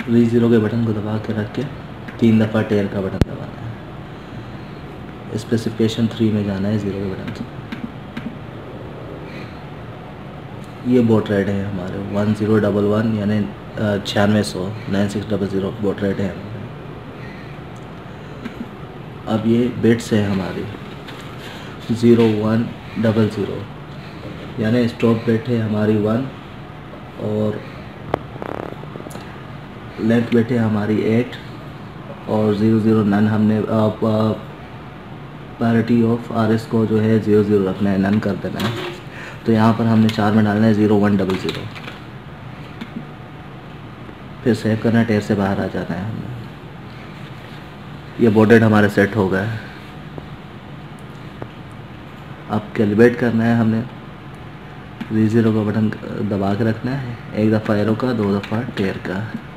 V0 के button को दबा के रख के 3 दफ़ा टेयर का बटन दबाना है। स्पेसिफिकेशन 3 में जाना है 0 के बटन से। ये बोट रेट है हमारे 1011 यानी 9600 9600 बोट रेट है हमारे। अब ये बिट्स है हमारी 0100 यानी स्टॉप बिट है हमारी 1 और लेंथ बिट है हमारी 8 और 00 नन हमने पैरिटी ऑफ RS को जो है 00 रखना है, नन कर देना है। तो यहाँ पर हमने 4 में डालना है 0100। फिर सेव करना है, टेयर से बाहर आ जाना है हमने। ये बोर्डेड हमारा सेट हो गया है। अब कैलिब्रेट करना है हमने। V0 का बटन दबा के रखना है, एक दफ़ा एरो का, 2 दफ़ा टेयर का।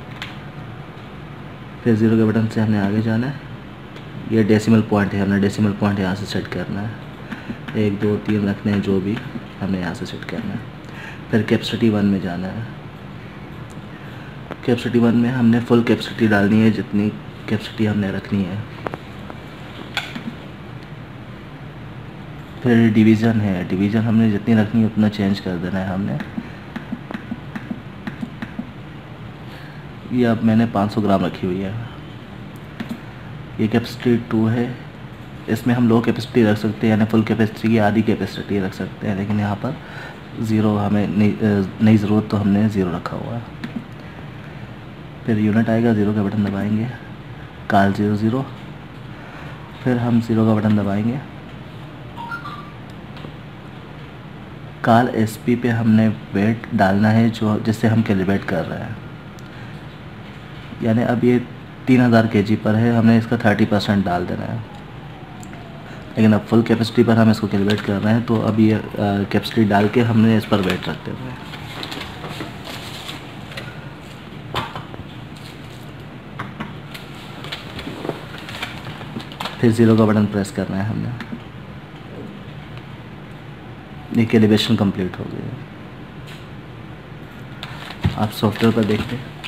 फिर 0 के बटन से हमने आगे जाना है। ये डेसिमल पॉइंट है, हमने डेसिमल पॉइंट यहाँ से सेट करना है। 1 2 3 रखने हैं, जो भी हमने यहाँ से सेट करना है। फिर कैपेसिटी 1 में जाना है। कैपेसिटी 1 में हमने फुल कैपेसिटी डालनी है, जितनी कैपेसिटी हमने रखनी है। फिर डिवीज़न है, डिवीज़न हमने जितनी रखनी है उतना चेंज कर देना है हमने। ये अब मैंने 500 ग्राम रखी हुई है। ये कैपेसिटी 2 है, इसमें हम लो कैपेसिटी रख सकते हैं, यानी फुल कैपेसिटी की आधी कैपेसिटी रख सकते हैं, लेकिन यहाँ पर 0 हमें नहीं ज़रूरत, तो हमने 0 रखा हुआ है। फिर यूनिट आएगा, 0 का बटन दबाएंगे, काल 00। फिर हम 0 का बटन दबाएंगे, काल SP पे हमने वेट डालना है जो जिससे हम कैलिब्रेट कर रहे हैं। यानी अब ये 3000 kg पर है, हमने इसका 30% डाल देना है। लेकिन अब फुल कैपेसिटी पर हम इसको कैलिब्रेट कर रहे हैं, तो अब ये कैपेसिटी डाल के हमने इस पर वेट रखते हुए फिर 0 का बटन प्रेस करना है हमने। ये कैलिब्रेशन कंप्लीट हो गई है। आप सॉफ्टवेयर पर देखते हैं।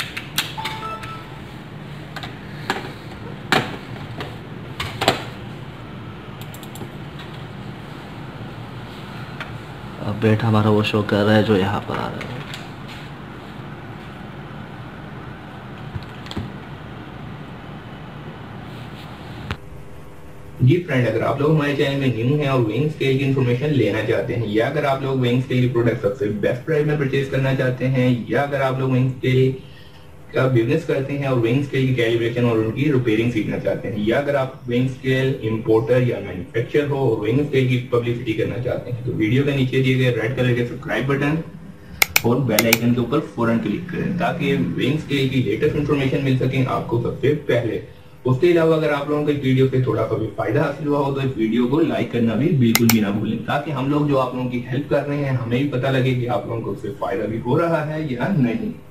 अब वेट हमारा वो शो कर रहा है जो यहाँ पर आ रहा है। जी फ्रेंड, अगर आप लोग हमारे चैनल में न्यू हैं और वेइंग स्केल की इन्फॉर्मेशन लेना चाहते हैं, या अगर आप लोग वेइंग स्केल की प्रोडक्ट सबसे बेस्ट प्राइस में परचेज करना चाहते हैं, या अगर आप लोग वेइंग स्केल का बिजनेस करते हैं और वेइंग स्केल की कैलिब्रेशन और उनकी रिपेयरिंग सीखना चाहते हैं, या अगर आप वेइंग स्केल इंपोर्टर या मैन्युफैक्चरर हो और वेइंग स्केल की पब्लिसिटी करना चाहते हैं, तो वीडियो के नीचे दिए गए रेड कलर के सब्सक्राइब बटन और बेल आइकन के ऊपर फौरन क्लिक करें, ताकि वेइंग स्केल की लेटेस्ट इन्फॉर्मेशन मिल सके आपको सबसे पहले। उसके अलावा अगर आप लोगों को इस वीडियो से थोड़ा सा भी फायदा हासिल हुआ हो तो इस वीडियो को लाइक करना भी बिल्कुल भी ना भूलें, ताकि हम लोग जो आप लोगों की हेल्प कर रहे हैं हमें भी पता लगे कि आप लोगों को उससे फायदा भी हो रहा है या नहीं।